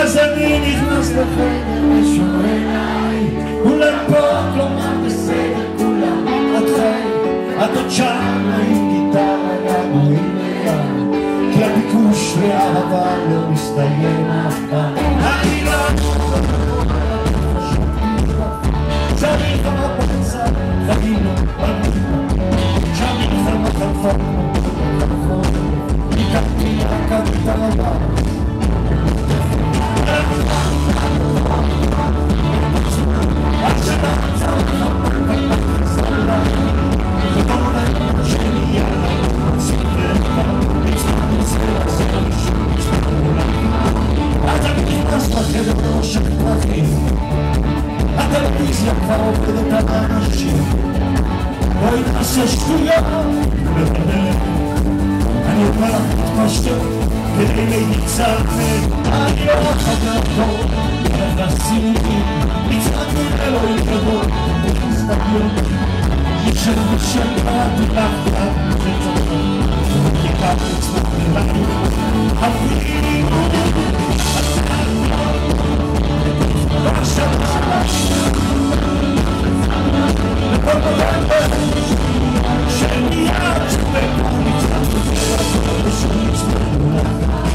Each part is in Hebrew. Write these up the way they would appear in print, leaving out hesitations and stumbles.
אז אני נכנס לחדר ושומע אליי, כולם פה, כלומר בסדר, כולם את חי, את עוד שם עם גיטרה געגועים ליד, כי הביקוש לאהבה לא מסתיים אף פעם. אני לא צריך המפצה, חגינו בנתינה, שם איתכם החלפה, ניקחתי רק הגיטרה הבאה. הטלוויזיה כבר עובדת על האנשים, בואי נעשה שטויות ובדרך אני אומר לך מתפשטות כדי להיצמד. אני לא רק חבר טוב יחסים אותי, מצאנו אלוהים גדול ותסתכל ישן ושן קראתי לך יד וצפון וקיקת עצמך ולנו אפילו ועכשיו לכל נובמבר שמיד שפק מצאנו ולכל ושנצמנו לך.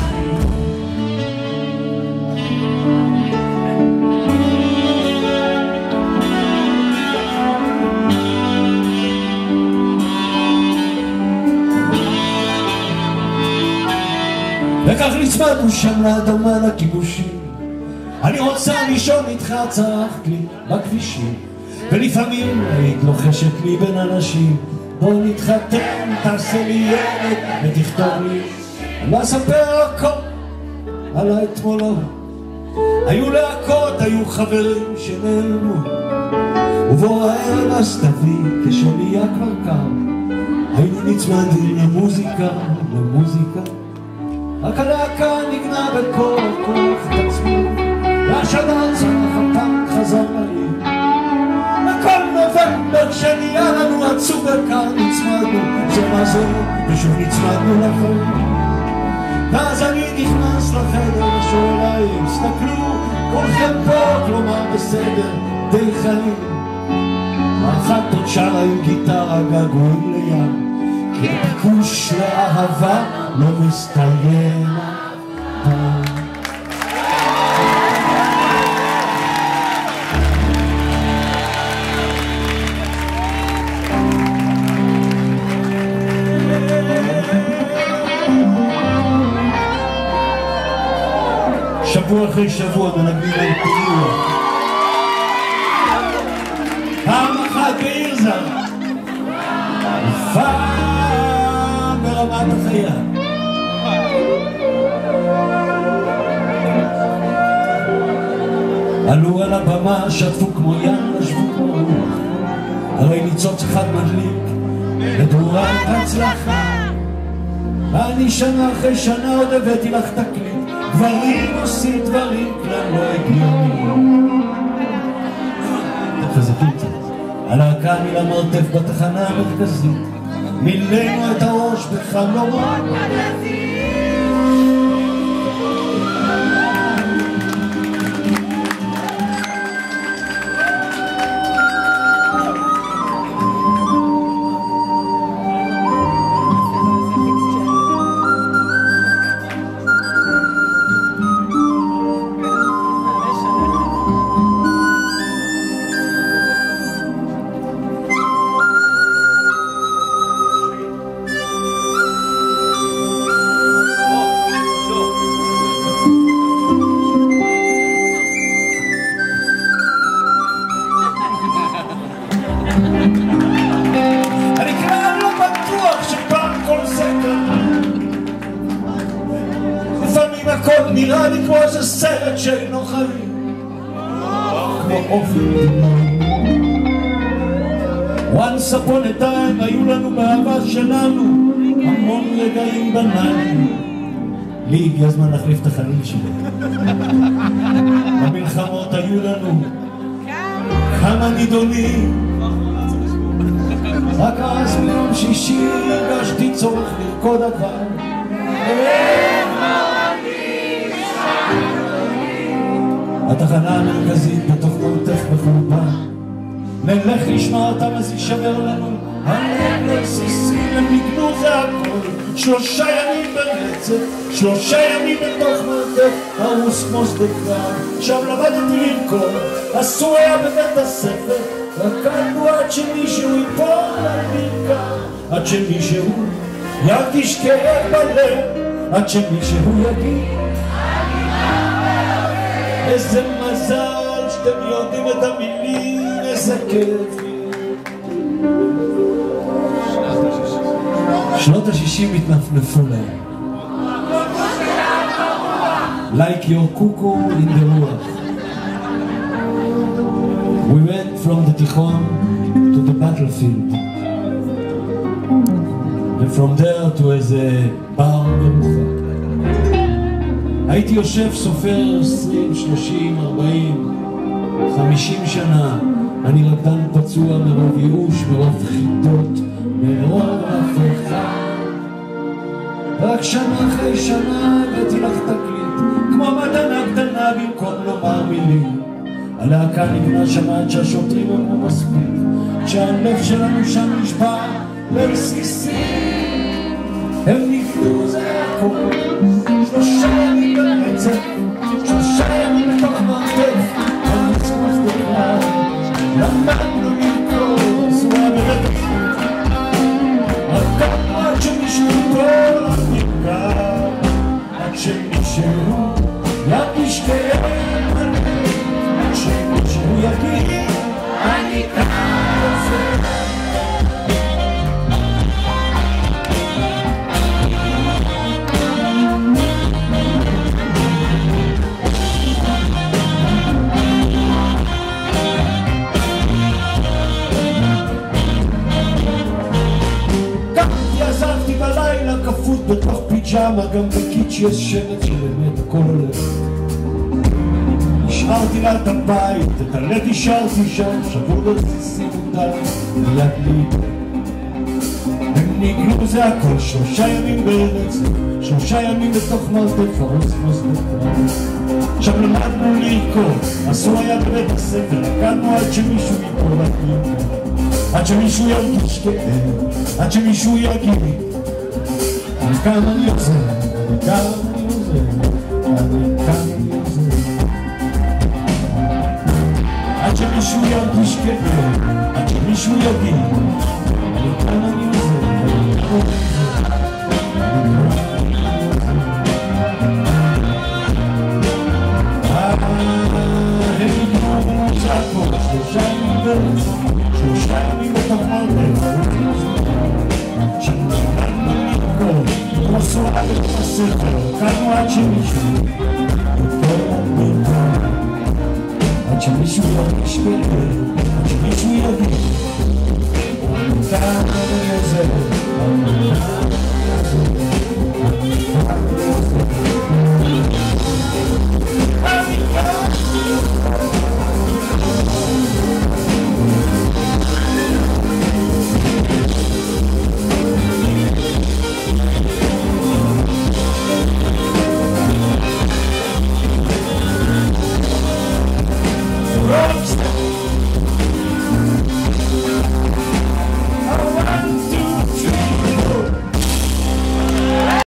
וכך נצמדנו שם לאדמה לכיבושים, אני רוצה לישון איתך צרחת לי בכבישים, ולפעמים היית לוחשת לי בין אנשים, בוא נתחתן, תעשה לי ילד ותכתוב לי. אני לא אספר הכל על האתמולות, היו להקות, היו חברים שנעלמו, ובוא הערב אז תביא כשנהיה כבר קר, היינו נצמדים למוזיקה, למוזיקה, רק הלהקה נגנה בכל כוח עצמי, והשדר צרחתם חזר לעיר. לכל נובמבר שנהיה לנו עצוב וקר נצמדנו זה מה זה ושוב נצמדנו לחיים. ואז אני נכנס לחדר ושואל להם, הסתכלו כולכם פה, כלומר בסדר, די חיים. אחת עוד שרה עם גיטרה געגועים לים, כי הביקוש לאהבה לא מסתיים אף פעם. שבוע אחרי שבוע מנגנים על פיור, פעם אחת בעיר זרה, פעם ברמת החיה. עלו על הבמה, שטפו כמו ים, נשבו כמו רוח, הרי ניצוץ אחד מדליק לדורה את הצלחה. אני שנה אחרי שנה עוד הבאתי לך תקליט, דברים עושים דברים כלל לא הגיוניים. תחזקי קצת. הלהקה מלמרתף בתחנה המרכזית, מילאנו את הראש בחלומות מדלזים. הכל נראה לי כמו איזה סרט שאינו חיים, כמו אופן. once upon a time היו לנו באהבה שלנו המון רגעים בניים. לי הגיע הזמן להחליף את החליל שלי. במלחמות היו לנו כמה נידונים, רק אז ביום שישי הרגשתי צורך לרקוד אבל התחנה המרכזית בתוך מרתף בחורבן. נלך לשמוע אותם אז יישבר לנו הלב לרסיסים, הם ניגנו זה הכל 3 ימים ברצף, 3 ימים בתוך מרתף הרוס כמו שדה קרב. שם למדתי לרקוד, אסור היה בבית הספר, רקדנו עד שמישהו ייפול על ברכיים, עד שמישהו ירגיש כאב בלב, עד שמישהו יגיד איזה מזל שאתם יודעים את המילים, איזה כיף. שנות ה-60 התנפנפו להם like your cuckoo in the רוח. We went from the תיכון to the battlefield and from there to איזה בר במוחק. הייתי יושב סופר 20, 30, 40, 50 שנה. אני רקדן פצוע מרוב ייאוש, מרוב חידות, מרוב הפכה. רק שנה אחרי שנה הבאתי לך תקליט כמו מתנה קטנה במקום לומר מילים. הלהקה נגנה שמה עד שהשוטרים אמרו מספיק, שהלב שלנו שם נשבר לרסיסים. הם נגדו זה הכל 3 ימים ברצף, 3 ימים בתוך מרתף הרוס כמו שדה קרב. למדנו לרקוד אסורה בבית הספר, רקדנו עד שמישהו ייפול על ברכיים, עד שמישהו ירגיש כאב בלב, עד שמישהו יגיד אני כאן יוצא. עזבתי בלילה כפות בתוך פיג'מה, גם בקיץ' יש שמץ שבאמת הכל הולך. השארתי לה את הבית, את הלב השארתי שם, שבור ברסיסים מודל ליד לי. הם ניגנו זה הכל 3 ימים ברצף, 3 ימים בתוך מרתף הרוס כמו שדה קרב. שם למדנו לרקוד, אסור היה בבית הספר, רקדנו עד שמישהו ייפול על ברכיים, עד שמישהו ירגיש כאב, עד שמישהו יגיד אני כאן אני עוזר, אני כאן אני עוזר, אני כאן אני עוזר. עד שמישהו ירגיש כאב, עד שמישהו יגיד אני כאן אני עוזר, אני כאן אני עוזר. הם נגמרו בצעקות 3 ימים ברצף, 3 ימים בתוך מרתף, שם למדנו לרקוד כמו סורה בתוך הספר, רקדנו עד שמישהו ייפול על ברכיים, עד שמישהו ירגיש כאב, עד שמישהו יגיד אני כאן אני עוזר, אני כאן